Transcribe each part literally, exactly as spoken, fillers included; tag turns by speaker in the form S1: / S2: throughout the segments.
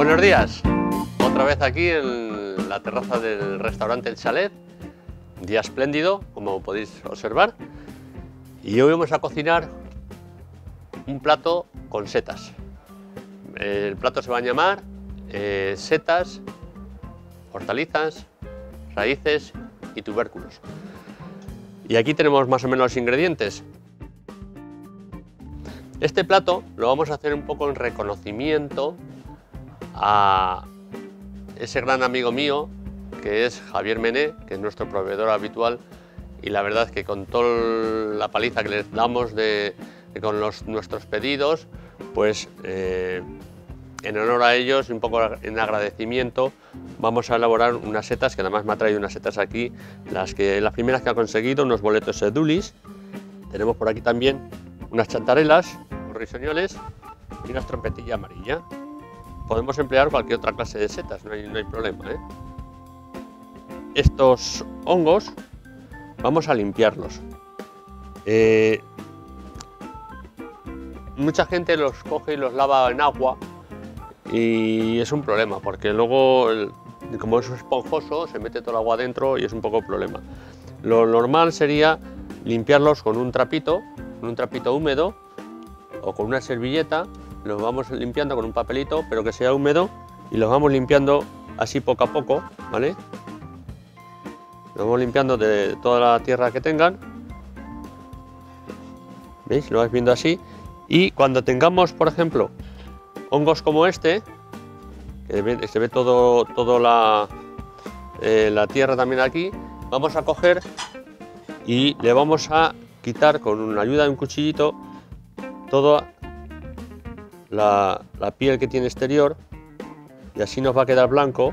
S1: Buenos días, otra vez aquí en la terraza del restaurante El Chalet, un día espléndido como podéis observar, y hoy vamos a cocinar un plato con setas. El plato se va a llamar eh, setas, hortalizas, raíces y tubérculos. Y aquí tenemos más o menos los ingredientes. Este plato lo vamos a hacer un poco en reconocimiento a ese gran amigo mío que es Javier Mené, que es nuestro proveedor habitual, y la verdad es que con toda la paliza que les damos de, de con los, nuestros pedidos, pues eh, en honor a ellos y un poco en agradecimiento vamos a elaborar unas setas, que además me ha traído unas setas aquí, las, que, las primeras que ha conseguido, unos boletos edulis. Tenemos por aquí también unas chantarelas, unos risoñoles y unas trompetillas amarillas. Podemos emplear cualquier otra clase de setas, no hay, no hay problema, ¿eh? Estos hongos vamos a limpiarlos. Eh, mucha gente los coge y los lava en agua y es un problema, porque luego, el, como es esponjoso, se mete todo el agua dentro y es un poco problema. Lo normal sería limpiarlos con un trapito, con un trapito húmedo o con una servilleta. Los vamos limpiando con un papelito, pero que sea húmedo, y los vamos limpiando así poco a poco, ¿vale? Los vamos limpiando de toda la tierra que tengan. ¿Veis? Lo vais viendo así. Y cuando tengamos, por ejemplo, hongos como este, que se ve todo, todo la, eh, la tierra también aquí, vamos a coger y le vamos a quitar con una ayuda de un cuchillito toda La, la piel que tiene exterior, y así nos va a quedar blanco.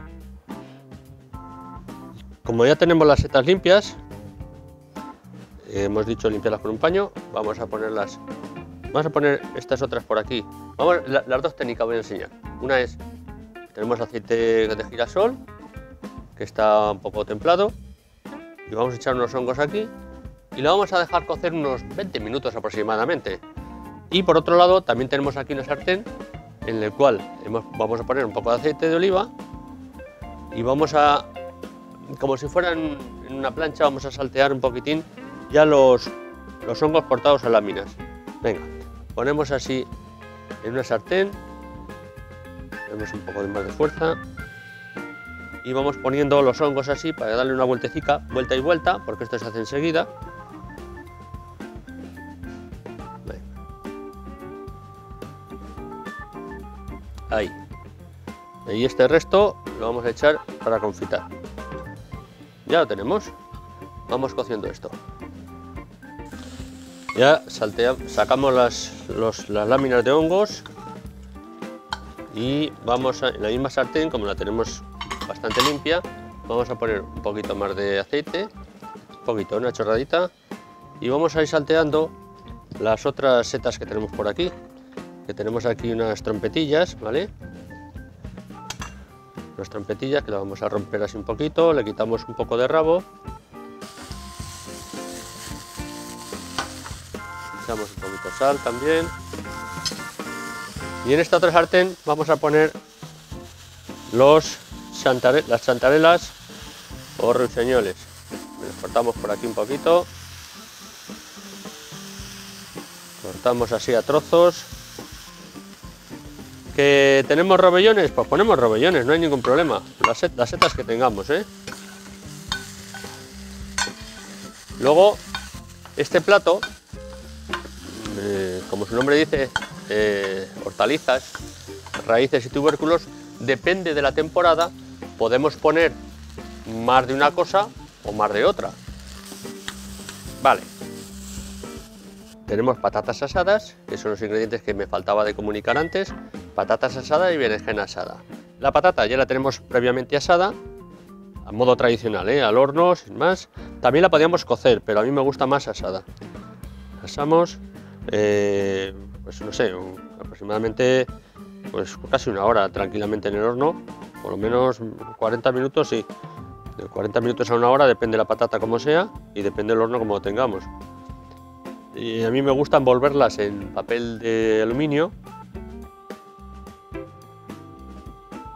S1: Como ya tenemos las setas limpias, eh, hemos dicho limpiarlas con un paño, vamos a ponerlas, vamos a poner estas otras por aquí. Vamos, la, las dos técnicas voy a enseñar. Una es, tenemos aceite de girasol, que está un poco templado, y vamos a echar unos hongos aquí, y lo vamos a dejar cocer unos veinte minutos aproximadamente. Y por otro lado también tenemos aquí una sartén en el cual hemos, vamos a poner un poco de aceite de oliva y vamos a, como si fueran en una plancha, vamos a saltear un poquitín ya los, los hongos cortados a láminas. Venga, ponemos así en una sartén, tenemos un poco de más de fuerza y vamos poniendo los hongos así para darle una vueltecica, vuelta y vuelta, porque esto se hace enseguida. Ahí. Y este resto lo vamos a echar para confitar. Ya lo tenemos. Vamos cociendo esto. Ya saltea, sacamos las, los, las láminas de hongos y vamos a, en la misma sartén, como la tenemos bastante limpia, vamos a poner un poquito más de aceite, un poquito, una chorradita, y vamos a ir salteando las otras setas que tenemos por aquí. Que tenemos aquí unas trompetillas, ¿vale? Unas trompetillas que las vamos a romper así un poquito, le quitamos un poco de rabo. Echamos un poquito de sal también. Y en esta otra sartén vamos a poner los chantare las chantarelas o ruiseñoles. Los cortamos por aquí un poquito. Cortamos así a trozos. ¿Que tenemos robellones? Pues ponemos robellones, no hay ningún problema. Las, set, las setas que tengamos, ¿eh? Luego, este plato, eh, como su nombre dice, eh, hortalizas, raíces y tubérculos, depende de la temporada, podemos poner más de una cosa o más de otra. Vale. Tenemos patatas asadas, que son los ingredientes que me faltaba de comunicar antes. Patatas asadas y berenjena asada. La patata ya la tenemos previamente asada, a modo tradicional, ¿eh? Al horno, sin más. También la podíamos cocer, pero a mí me gusta más asada. Asamos, eh, pues no sé, un, aproximadamente pues casi una hora tranquilamente en el horno, por lo menos cuarenta minutos, sí. De cuarenta minutos a una hora, depende de la patata como sea y depende del horno como lo tengamos. Y a mí me gusta envolverlas en papel de aluminio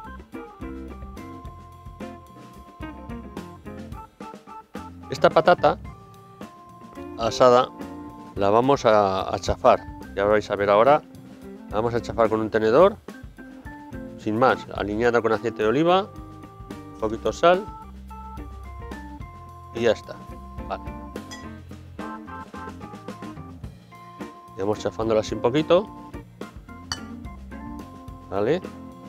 S1: Esta patata asada la vamos a, a chafar, ya vais a ver ahora. La vamos a chafar con un tenedor, sin más, alineada con aceite de oliva, un poquito de sal y ya está. Vale. Y vamos chafándola así un poquito, ¿vale?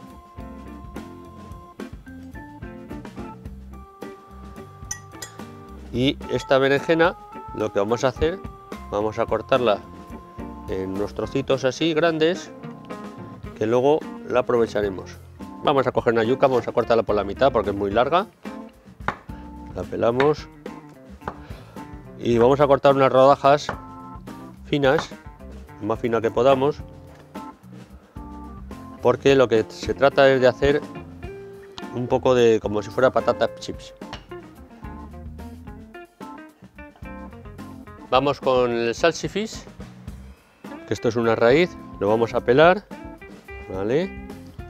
S1: Y esta berenjena, lo que vamos a hacer, vamos a cortarla en unos trocitos así grandes, que luego la aprovecharemos. Vamos a coger una yuca, vamos a cortarla por la mitad porque es muy larga. La pelamos y vamos a cortar unas rodajas finas, lo más fina que podamos, porque lo que se trata es de hacer un poco de como si fuera patatas chips. Vamos con el salsifis, que esto es una raíz, lo vamos a pelar, ¿vale?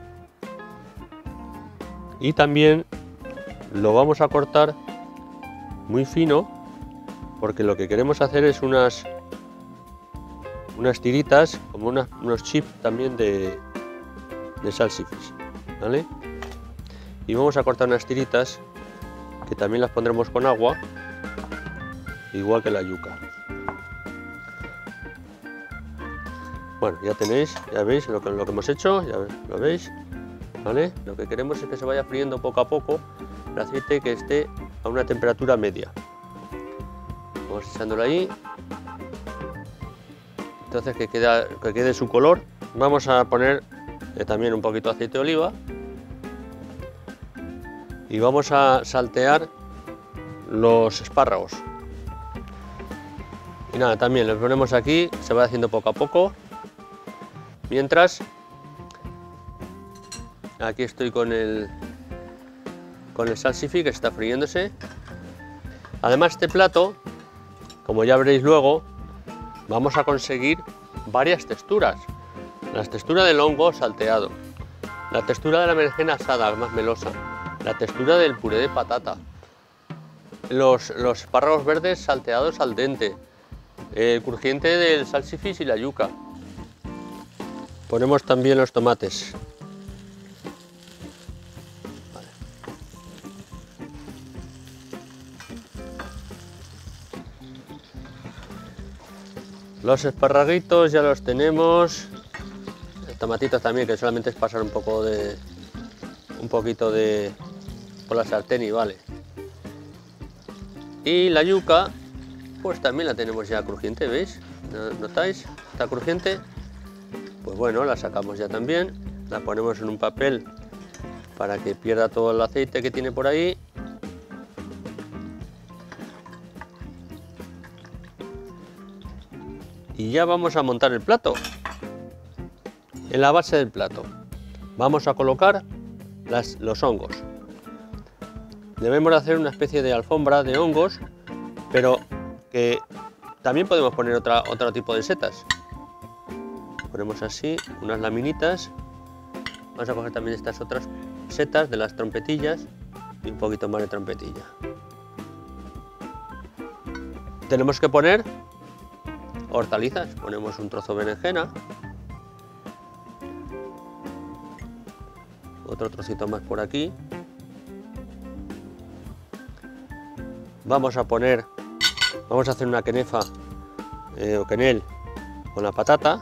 S1: Y también lo vamos a cortar muy fino, porque lo que queremos hacer es unas unas tiritas, como una, unos chips también de, de salsifis, ¿vale? Y vamos a cortar unas tiritas que también las pondremos con agua, igual que la yuca. Bueno, ya tenéis, ya veis lo que, lo que hemos hecho, ya lo veis, ¿vale? Lo que queremos es que se vaya friendo poco a poco el aceite, que esté a una temperatura media. Vamos echándolo ahí, entonces que, queda, que quede su color. Vamos a poner eh, también un poquito de aceite de oliva y vamos a saltear los espárragos. Y nada, también los ponemos aquí, se va haciendo poco a poco. Mientras, aquí estoy con el con el salsifis que está friéndose. Además, este plato, como ya veréis luego, vamos a conseguir varias texturas. La textura del hongo salteado, la textura de la berenjena asada, más melosa, la textura del puré de patata, los, los espárragos verdes salteados al dente, el crujiente del salsifis y la yuca. Ponemos también los tomates. Vale. Los esparraguitos ya los tenemos. Los tomatitos también, que solamente es pasar un poco de un poquito de por la sartén y vale. Y la yuca, pues también la tenemos ya crujiente, ¿veis? ¿Notáis? Está crujiente. Pues bueno, la sacamos ya también, la ponemos en un papel para que pierda todo el aceite que tiene por ahí. Y ya vamos a montar el plato. En la base del plato vamos a colocar las, los hongos. Debemos hacer una especie de alfombra de hongos, pero que también podemos poner otra, otro tipo de setas. Ponemos así unas laminitas. Vamos a coger también estas otras setas de las trompetillas y un poquito más de trompetilla. Tenemos que poner hortalizas. Ponemos un trozo de berenjena, otro trocito más por aquí. Vamos a poner, vamos a hacer una quenefa eh, o quenel con la patata.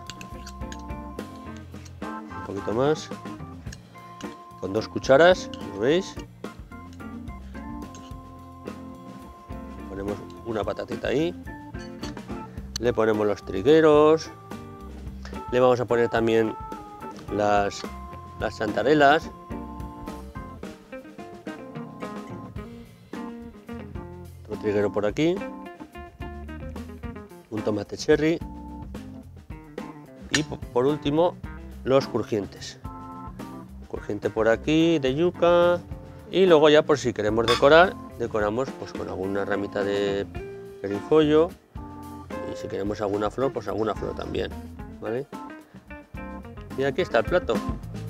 S1: Un poquito más, con dos cucharas, ¿lo veis? Ponemos una patatita ahí, le ponemos los trigueros, le vamos a poner también las, las chantarelas, otro triguero por aquí, un tomate cherry y por último los crujientes. Crujiente por aquí de yuca, y luego ya por si queremos decorar, decoramos pues con alguna ramita de perifollo, y si queremos alguna flor, pues alguna flor también, ¿vale? Y aquí está el plato.